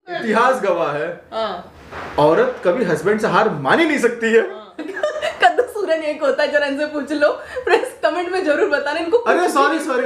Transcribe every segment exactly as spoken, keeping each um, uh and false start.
इतिहास गवाह है, हाँ। औरत कभी हस्बैंड से हार मान ही नहीं सकती है। हाँ। कद्दू सूरन एक होता है, जरा इनसे पूछ लो, प्रेस कमेंट में जरूर बताना इनको। अरे sorry sorry.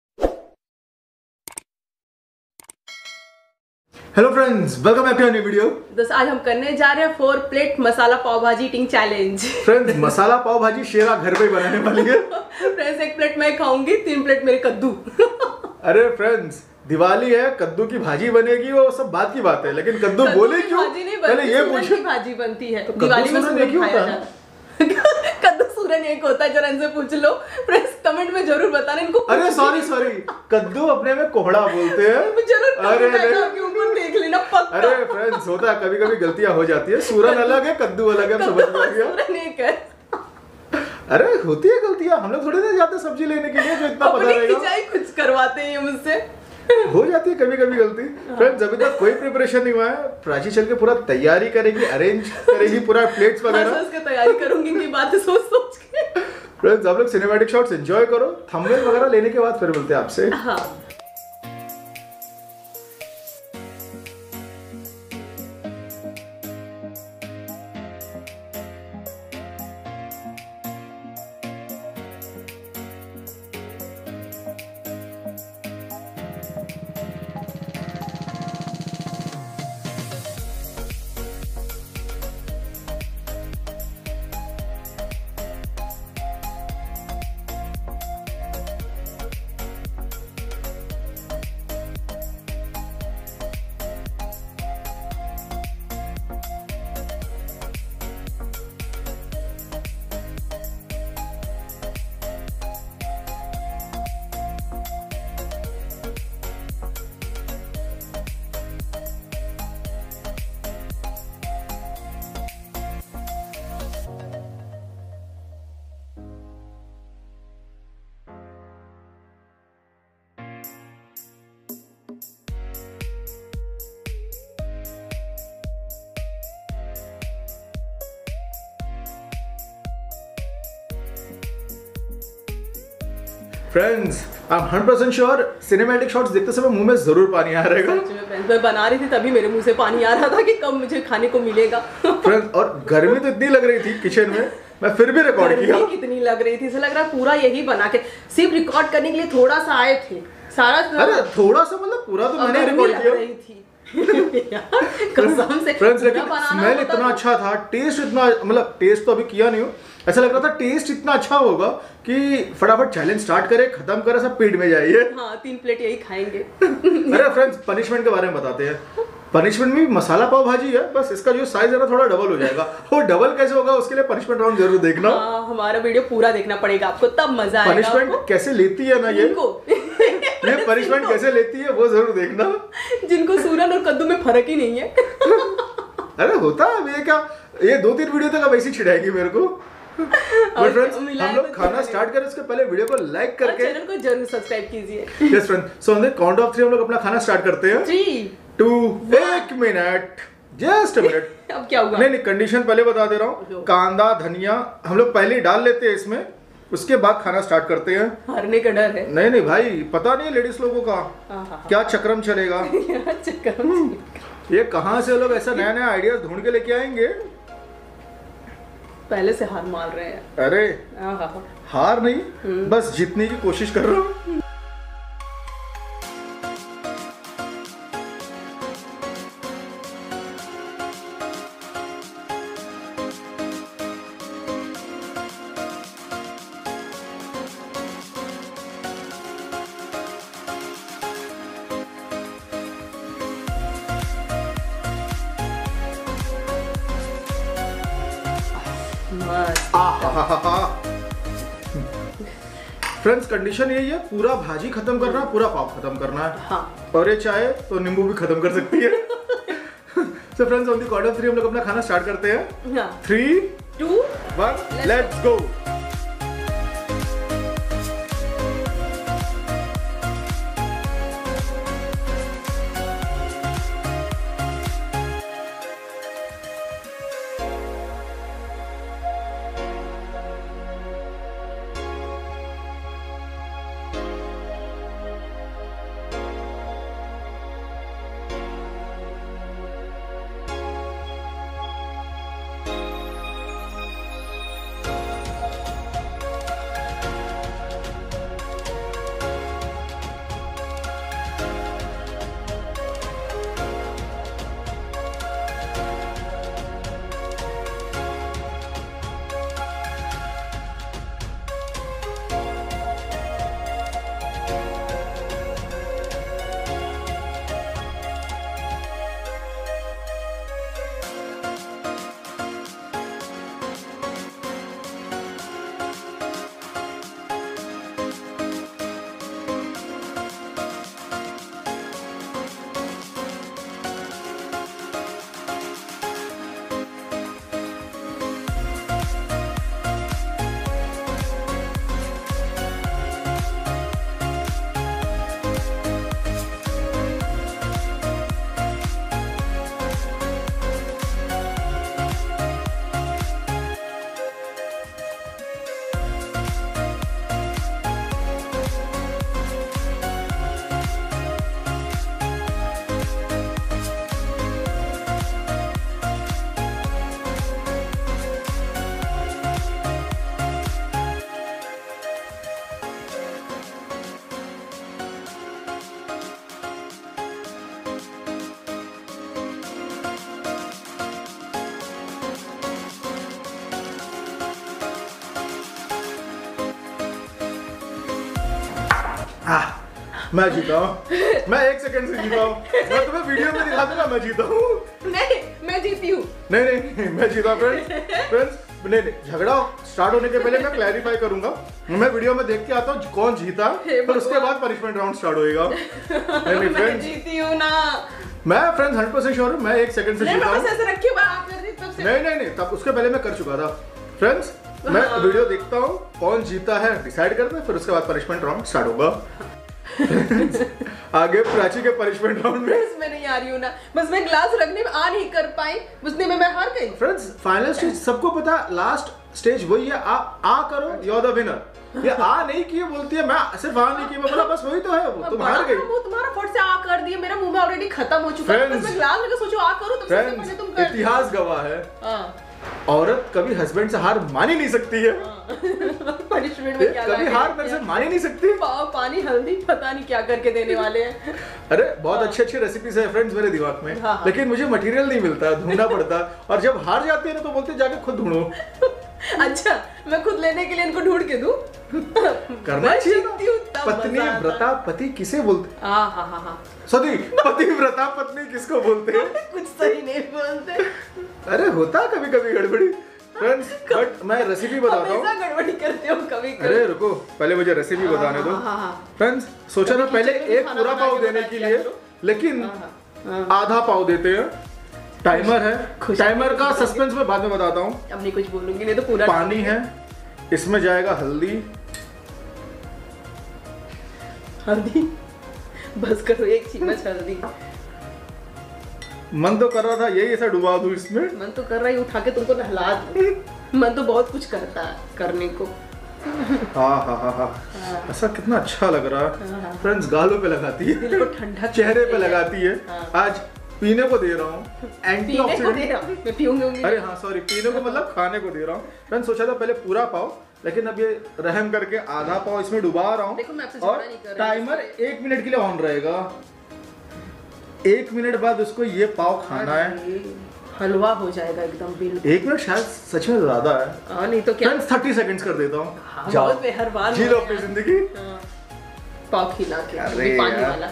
Hello friends, welcome back to new video. दोस्त आज हम करने जा रहे हैं four plate masala pav bhaji eating challenge. Friends masala pav bhaji शेरा घर पे ही बनाने वाली है। फ्रेंड्स एक प्लेट मैं खाऊंगी, तीन प्लेट मेरे कद्दू। अरे फ्रेंड्स दिवाली है, कद्दू की भाजी बनेगी, वो सब बात की बात है, लेकिन कद्दू बोले क्यों? पहले ये पूछो। भाजी बनती है तो दिवाली में, सूरन एक ही होता है। कद्दू सूरन एक होता है, जरा इनसे पूछ लो, प्रेस कमेंट में जरूर बताना इनको। अरे सॉरी सॉरी, कद्दू अपने में कोहड़ा बोलते हैं। जरूर अरे के ऊपर देख लेना पक्का। अरे फ्रेंड्स होता है, कभी कभी गलतियां हो जाती है। सूरन अलग है, कद्दू अलग है, समझ में आ गया। सूरन एक है। अरे होती है गलतियां, हम लोग थोड़ी देर जाते सब्जी लेने के लिए जो इतना पता रहेगा। कुछ करवाते हैं मुझसे, हो जाती है कभी कभी गलती। फ्रेंड्स अभी तक कोई प्रिपरेशन नहीं हुआ है, प्राची चल के पूरा तैयारी करेगी, अरेंज करेगी पूरा प्लेट्स वगैरह। उसकी तैयारी करूंगी की बातें सोच सोच के। फ्रेंड्स आप लोग सिनेमैटिक शॉट्स एंजॉय करो, थंबनेल वगैरह लेने के बाद फिर मिलते हैं आपसे। हाँ। Friends I am hundred percent sure cinematic shots देखते समय मुंह में जरूर पानी आ रहेगा। मैं बना रही थी तभी मेरे मुंह से पानी आ रहा था कि कब मुझे खाने को मिलेगा। फ्रेंड्स और गर्मी तो इतनी लग रही थी किचन में, मैं फिर भी रिकॉर्ड किया। कितनी लग रही थी, ऐसा लग रहा पूरा यही बना के सिर्फ रिकॉर्ड करने के लिए थोड़ा सा आए थे। सारा अरे थोड़ा सा मतलब पूरा तो मैंने रिकॉर्ड किया थी। कसम से फ्रेंड्स लेकिन स्मेल इतना अच्छा था, टेस्ट इतना, मतलब टेस्ट तो अभी किया नहीं हूँ, ऐसा लग रहा था टेस्ट इतना अच्छा होगा कि फटाफट चैलेंज स्टार्ट करे, खत्म करे, सब पेट में जाइए। हाँ, तीन प्लेट यही खाएंगे। अरे फ्रेंड्स पनिशमेंट के बारे में बताते हैं। पनिशमेंट में मसाला पाव भाजी है, बस इसका जो साइज है ना थोड़ा डबल हो जाएगा। वो डबल कैसे होगा उसके लिए पनिशमेंट राउंड जरूर देखना। हाँ, हमारा वीडियो पूरा देखना पड़ेगा आपको, तब मजा आएगा। पनिशमेंट कैसे लेती है ना ये ये पनिशमेंट कैसे लेती है वो जरूर देखना। जिनको सूरन और कद्दू में फर्क ही नहीं है। अरे होता है, ये क्या, ये दो तीन वीडियो तक अब ऐसी छिड़ाएगी मेरे को। बट फ्रेंड्स हम लोग खाना स्टार्ट करें उसके पहले वीडियो को लाइक करके चैनल को जरूर सब्सक्राइब कीजिए। Yes friends, so on the count of three हम लोग अपना खाना स्टार्ट करते हैं। थ्री टू एक मिनट, जस्ट अ मिनट। अब क्या हुआ? नहीं नहीं कंडीशन पहले बता दे रहा हूँ। कांदा धनिया हम लोग पहले ही डाल लेते हैं इसमें, उसके बाद खाना स्टार्ट करते हैं। हारने का डर है? नहीं नहीं भाई, पता नहीं है लेडीज लोगों का क्या चक्रम चलेगा। चक्रम ये कहाँ से लोग ऐसा नया नया आइडियाज ढूंढ के लेके आएंगे। पहले से हार मार रहे हैं। अरे हार नहीं, बस जीतने की कोशिश कर रहा हूँ। फ्रेंड्स कंडीशन यही है, पूरा भाजी खत्म करना है, पूरा पाव खत्म करना है। हाँ। और ये चाहे तो नींबू भी खत्म कर सकती है। So friends on the count of three हम लोग अपना खाना स्टार्ट करते हैं। Three two one let's go. आह, मैं जीता हूँ, मैं एक सेकंड से जीता हूँ, मैं तुम्हें वीडियो में दिखा दूंगा मैं जीता हूँ। नहीं मैं जीती हूँ। नहीं नहीं मैं जीता फ्रेंड्स। फ्रेंड्स नहीं नहीं झगड़ा स्टार्ट होने के पहले मैं क्लैरिफाई करूंगा, मैं वीडियो में देख के आता हूँ कौन जीता, फिर उसके बाद पनिशमेंट राउंड स्टार्ट होएगा। नहीं नहीं मैं जीती हूँ ना। मैं फ्रेंड्स हंड्रेड परसेंट श्योर हूँ, मैं एक सेकंड से जीता हूँ। नहीं नहीं नहीं तब उसके पहले मैं कर चुका था। फ्रेंड्स मैं वीडियो देखता हूँ कौन जीता है डिसाइड करते हैं, फिर उसके बाद पनिशमेंट राउंड स्टार्ट होगा। आगे प्राची के पनिशमेंट राउंड में मैं नहीं आ रही हूँ ना, बस मैं ग्लास रखने में आ नहीं कर पाई, उसने में मैं हार गई। फ्रेंड्स फाइनल स्टेज सबको पता, लास्ट स्टेज वही है, आ आ करो यू आर द विनर। ये आ नहीं किए बोलती है, मैं सिर्फ आ नहीं किए, मैं बोला बस वही तो है, वो तुम हार गई। वो तुम्हारा फट से आ कर दिया, मेरा मुंह में ऑलरेडी खत्म हो चुका है, बस मैं ग्लास लेकर सोचो आ करूं, तब सबसे पहले तुम कर। इतिहास गवाह है, हां औरत कभी हस्बैंड से हार मान ही नहीं सकती है। पनिशमेंट में क्या कभी हार मेरे से मान ही नहीं सकती। पाव पानी हल्दी पता नहीं क्या करके देने वाले हैं। अरे बहुत अच्छे अच्छे रेसिपीज है फ्रेंड्स मेरे दिमाग में, हाँ, हाँ. लेकिन मुझे मटेरियल नहीं मिलता, ढूंढना पड़ता, और जब हार जाती है ना तो बोलते जाके खुद ढूंढो। अच्छा मैं खुद लेने के लिए इनको ढूंढ के दूं? करना चाहिए। पत्नी व्रता पति किसे बोलते? हाँ हाँ हाँ हाँ सॉरी पति व्रता पत्नी किसको बोलते हैं? कुछ सही नहीं बोलते। अरे होता कभी कभी गड़बड़ी फ्रेंड्स, बट मैं रेसिपी बताता हूँ। गड़बड़ी करते हो कभी कभी। अरे रुको पहले मुझे रेसिपी बताने दो फ्रेंड्स। सोचा ना पहले एक पूरा पाव देने के लिए, लेकिन आधा पाव देते हैं। टाइमर है, टाइमर का सस्पेंस मैं बाद में बताता हूँ, अब नहीं कुछ बोलूंगी, नहीं तो पूरा पानी है, इसमें जाएगा हल्दी। हल्दी बस करो, एक चम्मच हल्दी। मन तो कर रहा था यही ऐसा डुबा दूं इसमें, मन तो कर रहा है उठा के तुमको नहला दूं। मन तो बहुत कुछ करता है करने को। हाँ हाँ हाँ हाँ ऐसा कितना अच्छा लग रहा है फ्रेंड्स। गालों पे लगाती है, दिल को ठंडा चेहरे पे लगाती है। आज पीने को दे रहा हूँ, एंटीऑक्सीडेंट मैं पीऊंगी। अरे हाँ सॉरी पीने को मतलब खाने को दे रहा हूँ फ्रेंड्स। सोचा था पहले पूरा पाव, लेकिन अब ये रहम करके आधा पाव इसमें डुबा रहा हूँ, और टाइमर एक मिनट के लिए ऑन रहेगा। एक मिनट बाद उसको ये पाव खाना है, हलवा हो जाएगा एकदम बिल्कुल। एक मिनट शायद सच में ज्यादा है, हाँ नहीं तो क्या। फ्रेंड्स थर्टी सेकंड्स कर देता हूँ। हाँ, बहुत मेहरबान जी लो अपनी जिंदगी। हाँ, पाव खिला के अरे पानी वाला।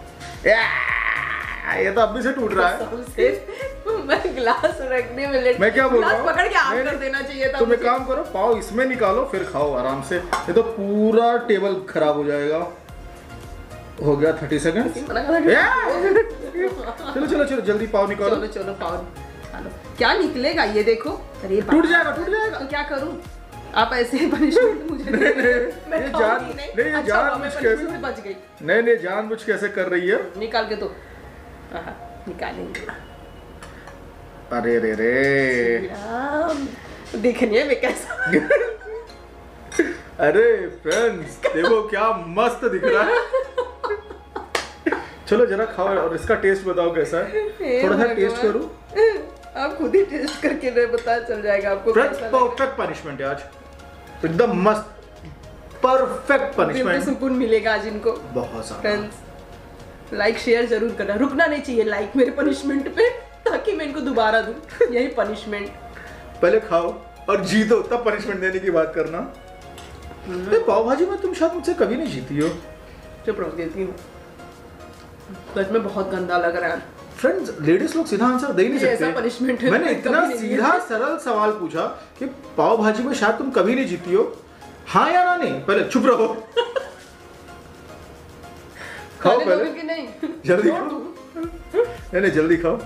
ये तो अभी से टूट रहा है। मैं ग्लास रखने में लेट, मैं क्या बोल रहा हूँ, पकड़ के आप कर देना चाहिए था। तुम एक काम करो, पाव इसमें निकालो फिर खाओ आराम से, ये तो पूरा टेबल खराब हो जाएगा। हो गया थर्टी सेकंड। चलो चलो चलो जल्दी पाव निकालो। चलो चलो पाव निकालो। क्या निकलेगा ये देखो? अरे टूट जाएगा टूट जाएगा। तो क्या करूं? आप ऐसे पनिशमेंट मुझे नहीं नहीं ये जान नहीं ये जानबूझ कैसे बच गई। नहीं नहीं जानबूझ कैसे कर रही है? निकाल के तो निकालेंगे। अरे रे रे देखने में कैसा। अरे फ्रेंड्स देखो क्या मस्त दिख रहा है। चलो जरा खाओ और इसका टेस्ट बताओ कैसा है, थोड़ा सा टेस्ट करूं। आप खुद ही टेस्ट करके पता चल जाएगा आपको। फ्रेंड्स परफेक्ट पनिशमेंट है आज, एकदम मस्त परफेक्ट पनिशमेंट। सुकून मिलेगा आज इनको बहुत सारा। फ्रेंड्स लाइक शेयर जरूर करना, रुकना नहीं चाहिए लाइक मेरे पनिशमेंट पे, ताकि मैं इनको दोबारा दूं। यही पनिशमेंट। पहले खाओ और जीतो तब पनिशमेंट देने की बात करना। पाव भाजी में तुम शायद मुझसे कभी नहीं जीती हो। चुप रहो, देती हूँ। सच में बहुत गंदा लग रहा है। फ्रेंड्स लेडीज लोग सीधा आंसर दे नहीं सकते। ऐसा पनिशमेंट है। मैंने इतना सीधा सरल सवाल पूछा कि पाव भाजी में शायद तुम कभी नहीं जीती हो, हाँ या ना? नहीं पहले चुप रहो। खाओ पहले कि नहीं? जल्दी खाओ। नहीं नहीं जल्दी खाओ।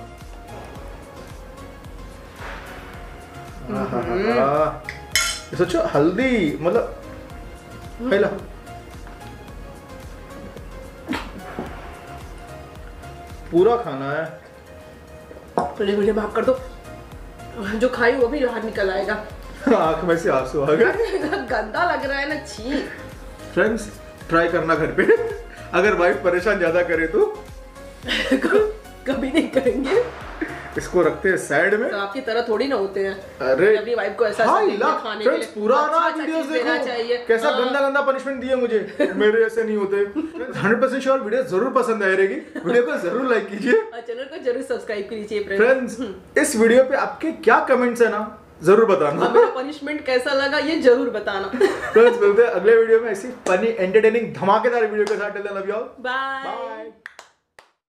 सोचो हल्दी मतलब पहला पूरा खाना है। मुझे मुझे माफ कर दो, जो खाई वो भी बाहर निकल आएगा। आंख में से आंसू आ गए। गंदा लग रहा है ना, छी। फ्रेंड्स ट्राई करना घर पे, अगर वाइफ परेशान ज्यादा करे तो। कभी नहीं करेंगे। इसको रखते हैं साइड में। तो आपकी तरह थोड़ी ना होते हैं। अरे अपनी वाइफ को ऐसा खाने के लिए पुराना वीडियोस देखो कैसा गंदा गंदा पनिशमेंट दिए मुझे, मेरे ऐसे नहीं होते। हंड्रेड परसेंट श्योर वीडियो जरूर पसंद आएगी, वीडियो को जरूर लाइक कीजिए, चैनल को जरूर सब्सक्राइब कीजिए। फ्रेंड्स इस वीडियो पे आपके क्या कमेंट्स है ना जरूर बताना मेरा पनिशमेंट कैसा लगा ये जरूर बताना। फ्रेंड्स मिलते हैं अगले वीडियो में ऐसी फनी एंटरटेनिंग धमाकेदार वीडियो के साथ। Love you all, bye. Bye.